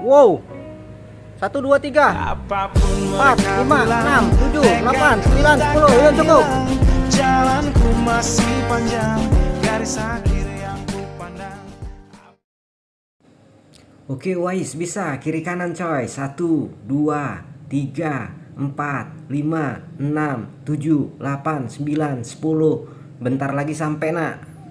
Wow. 1, 2, 3, 4, 5, 6, 7, 8, 9, 10. Ya cukup. Jalanku masih panjang, garis akhir yang ku pandang. Oke Wais, bisa kiri kanan coy. 1, 2, 3, 4, 5, 6, 7, 8, 9, 10. Bentar lagi sampai nak.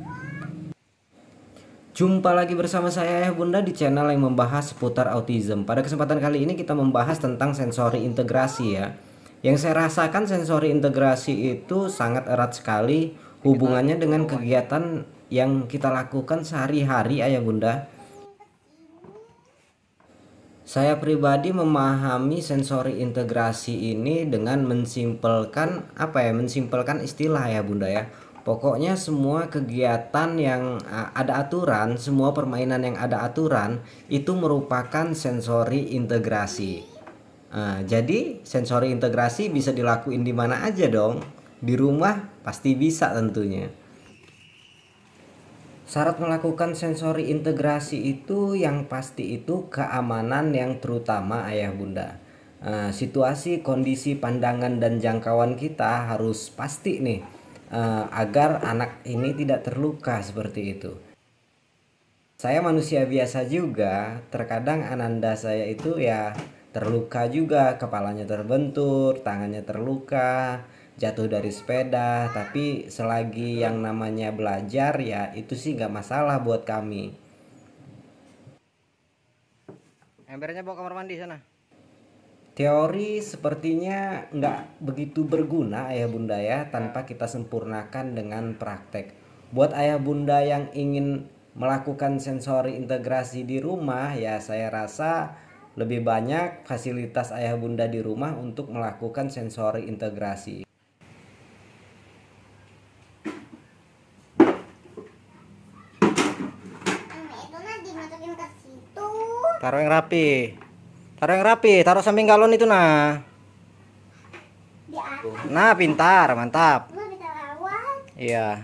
Jumpa lagi bersama saya Ayah Bunda di channel yang membahas seputar autism. Pada kesempatan kali ini kita membahas tentang sensori integrasi ya. Yang saya rasakan sensori integrasi itu sangat erat sekali hubungannya dengan kegiatan yang kita lakukan sehari-hari Ayah Bunda. Saya pribadi memahami sensori integrasi ini dengan mensimpelkan mensimpelkan istilah ya Bunda ya. Pokoknya semua kegiatan yang ada aturan, semua permainan yang ada aturan itu merupakan sensori integrasi. Jadi sensori integrasi bisa dilakuin di mana aja dong. Di rumah pasti bisa tentunya. Syarat melakukan sensori integrasi itu yang pasti itu keamanan yang terutama Ayah Bunda. Situasi, kondisi, pandangan dan jangkauan kita harus pasti nih agar anak ini tidak terluka seperti itu. Saya manusia biasa juga, terkadang ananda saya itu ya terluka juga, kepalanya terbentur, tangannya terluka, jatuh dari sepeda. Tapi selagi yang namanya belajar ya itu sih nggak masalah buat kami. Embernya bawa kamar mandi sana. Teori sepertinya nggak begitu berguna Ayah Bunda ya tanpa kita sempurnakan dengan praktek. Buat Ayah Bunda yang ingin melakukan sensori integrasi di rumah ya saya rasa lebih banyak fasilitas Ayah Bunda di rumah untuk melakukan sensori integrasi. Taruh yang rapi. Taruh yang rapi, taruh samping galon itu nah. Nah, pintar, mantap. Iya.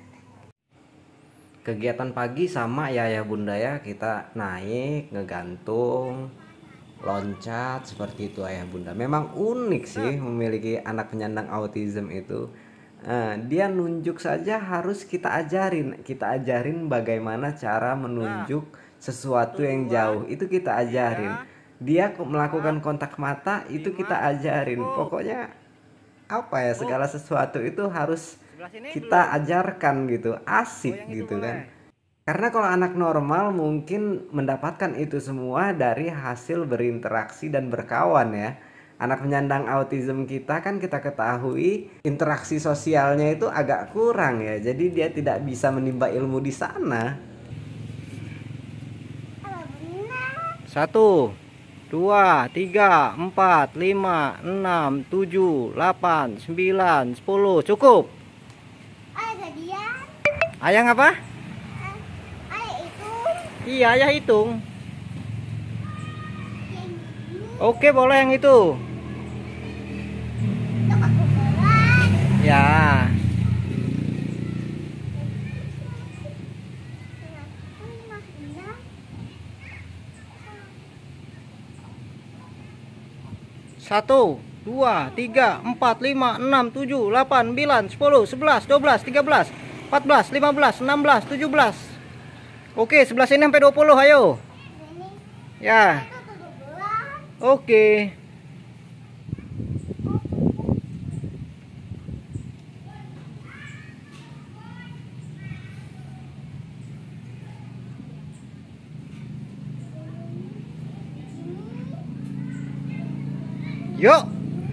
Kegiatan pagi sama ya Bunda ya, kita naik, ngegantung, loncat seperti itu Ayah Bunda. Memang unik sih memiliki anak penyandang autism itu. Dia nunjuk saja harus kita ajarin bagaimana cara menunjuk sesuatu yang jauh, itu kita ajarin. Dia melakukan kontak mata itu kita ajarin. Pokoknya segala sesuatu itu harus kita ajarkan gitu, asik gitu kan. Karena kalau anak normal mungkin mendapatkan itu semua dari hasil berinteraksi dan berkawan ya. Anak penyandang autism kita kan kita ketahui interaksi sosialnya itu agak kurang ya. Jadi dia tidak bisa menimba ilmu di sana. 1, 2, 3, 4, 5, 6, 7, 8, 9, 10. Cukup. Ayah apa? Ayah hitung. Iya, ayah hitung. Oke, boleh yang itu. Ya. Satu, 2, 3, 4, 5, 6, 7, 8, 9, 10, 11, 12, 13, 14, 15, 16, 17. Oke, sebelah sini sampai 20, ayo. Ya. Oke. Yuk.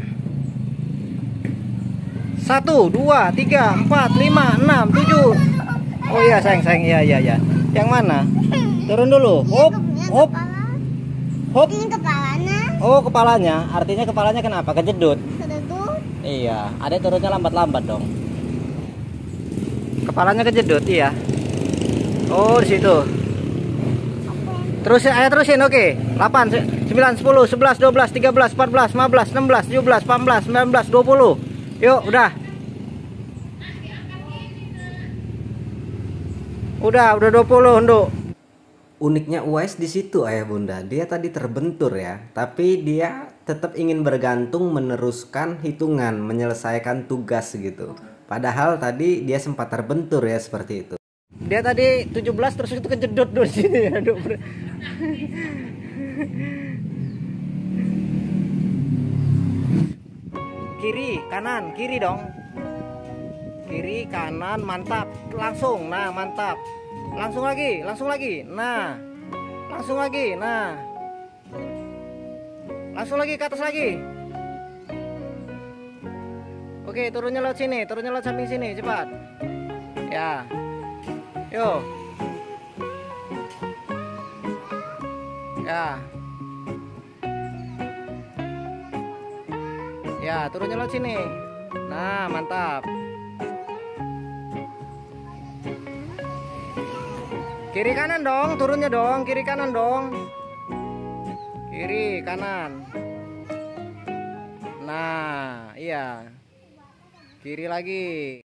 1, 2, 3, 4, 5, 6, 7. Oh iya sayang, iya. Yang mana? Turun dulu. Hop, hop. Hop. Ini kepalanya. Oh, kepalanya. Artinya kepalanya kenapa? Kejedut. Kejedut. Iya, adek turunnya lambat-lambat dong. Kepalanya kejedut, iya. Oh, di situ. Terus ayo terusin, oke. 8, 9, 10, 11, 12, 13, 14, 15, 16, 17, 18, 19, 20. Yuk, udah. Udah 20, Nduk. Uniknya UAS di situ ayah bunda, dia tadi terbentur ya, tapi dia tetap ingin bergantung meneruskan hitungan, menyelesaikan tugas gitu. Padahal tadi dia sempat terbentur ya seperti itu. Dia tadi 17 terus itu kejedot dulu sini. Aduh. Kiri, kanan, kiri dong. Kiri, kanan, mantap. Langsung, nah mantap. Langsung lagi, nah. Langsung lagi, nah. Langsung lagi ke atas lagi. Oke, turunnya lewat sini, turunnya lewat samping sini, cepat. Ya. Yo. Ya. Ya, turunnya lewat sini. Nah, mantap. Kiri kanan dong, turunnya dong, kiri kanan dong. Kiri kanan. Nah, iya. Kiri lagi.